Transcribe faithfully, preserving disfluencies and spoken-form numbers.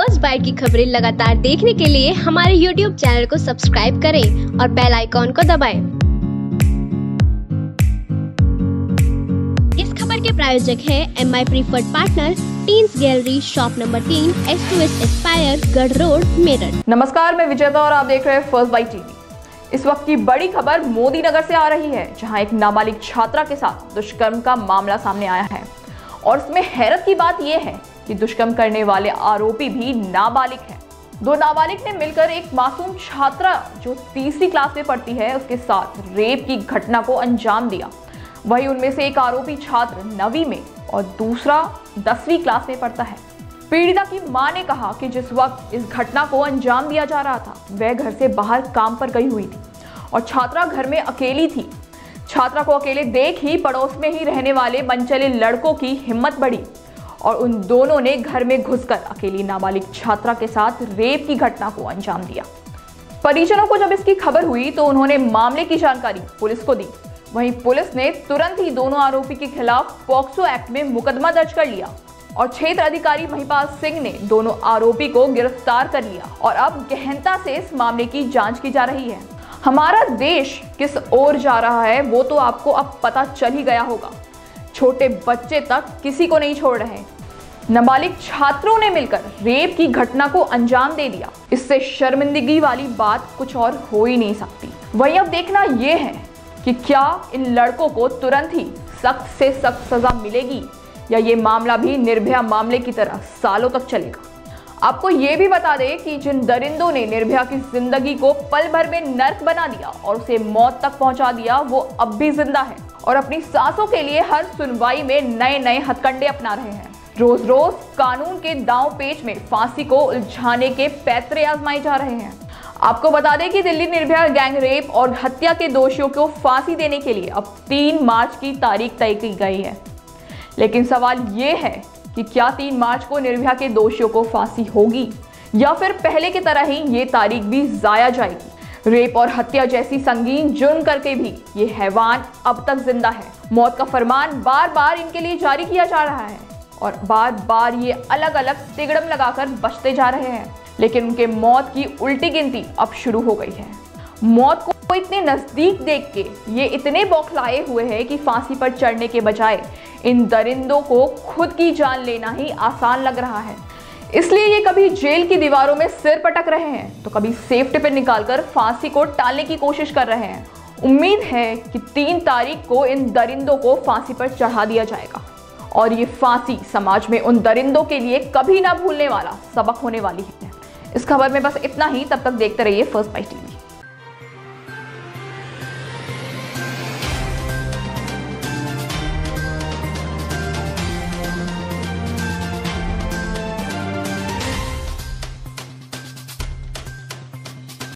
First bite की खबरें लगातार देखने के लिए हमारे यूट्यूब चैनल को सब्सक्राइब करें और बेल आइकॉन को दबाएं। इस खबर के प्रायोजक है M I preferred partner teens gallery, shop number तीन, S two S Aspire, Garh road, Meerut. नमस्कार, मैं विजेता और आप देख रहे हैं फर्स्ट बाइट टीवी। इस वक्त की बड़ी खबर मोदी नगर से आ रही है, जहां एक नाबालिग छात्रा के साथ दुष्कर्म का मामला सामने आया है। और इसमें हैरत की बात यह है कि दुष्कर्म करने वाले आरोपी भी नाबालिग हैं। दो नाबालिग ने मिलकर एक मासूम छात्रा जो तीसरी क्लास में पढ़ती है उसके साथ रेप की घटना को अंजाम दिया। वहीं उनमें से एक आरोपी छात्र नवीं में और दूसरा दसवीं क्लास में पढ़ता है। पीड़िता की मां ने कहा कि जिस वक्त इस घटना को अंजाम दिया जा रहा था वह घर से बाहर काम पर गई हुई थी और छात्रा घर में अकेली थी। छात्रा को अकेले देख ही पड़ोस में ही रहने वाले मनचले लड़कों की हिम्मत बढ़ी और उन दोनों ने घर में घुसकर अकेली नाबालिग छात्रा के साथ रेप की घटना को अंजाम दिया। परिजनों को जब इसकी खबर हुई तो उन्होंने मामले की जानकारी पुलिस को दी। वहीं पुलिस ने तुरंत ही दोनों आरोपी के खिलाफ पॉक्सो एक्ट में मुकदमा दर्ज कर लिया और क्षेत्र अधिकारी महिपाल सिंह ने दोनों आरोपी को गिरफ्तार कर लिया और अब गहनता से इस मामले की जांच की जा रही है। हमारा देश किस ओर जा रहा है वो तो आपको अब पता चल ही गया होगा। छोटे बच्चे तक किसी को नहीं छोड़ रहे। नाबालिग छात्रों ने मिलकर रेप की घटना को अंजाम दे दिया। इससे शर्मिंदगी वाली बात कुछ और हो ही नहीं सकती। वहीं अब देखना यह है कि क्या इन लड़कों को तुरंत ही सख्त से सख्त सजा मिलेगी या ये मामला भी निर्भया मामले की तरह सालों तक चलेगा। आपको ये भी बता दें कि जिन दरिंदों ने निर्भया की जिंदगी को पल भर में नर्क बना दिया और उसे मौत तक पहुंचा दिया वो अब भी जिंदा है और अपनी सांसों के लिए हर सुनवाई में नए नए हथकंडे अपना रहे हैं। रोज रोज कानून के दांव पेच में फांसी को उलझाने के पैतरे आजमाए जा रहे हैं। आपको बता दें कि दिल्ली निर्भया गैंग रेप और हत्या के दोषियों को फांसी देने के लिए अब तीन मार्च की तारीख तय की गई है। लेकिन सवाल ये है कि क्या तीन मार्च को निर्भया के दोषियों को फांसी होगी या फिर पहले की तरह ही ये तारीख भी जाया जाएगी। रेप और हत्या जैसी संगीन जुर्म करके भी ये हैवान अब तक जिंदा है। मौत का फरमान बार बार इनके लिए जारी किया जा रहा है और बार बार ये अलग अलग तिगड़म लगाकर बचते जा रहे हैं, लेकिन उनके मौत की उल्टी गिनती अब शुरू हो गई है। मौत को इतने नजदीक देख के ये इतने बौखलाए हुए हैं कि फांसी पर चढ़ने के बजाय इन दरिंदों को खुद की जान लेना ही आसान लग रहा है। इसलिए ये कभी जेल की दीवारों में सिर पटक रहे हैं तो कभी सेफ्टी पे निकालकर फांसी को टालने की कोशिश कर रहे हैं। उम्मीद है कि तीन तारीख को इन दरिंदों को फांसी पर चढ़ा दिया जाएगा और ये फांसी समाज में उन दरिंदों के लिए कभी ना भूलने वाला सबक होने वाली है। इस खबर में बस इतना ही। तब तक देखते रहिए फर्स्ट बाइट टीवी।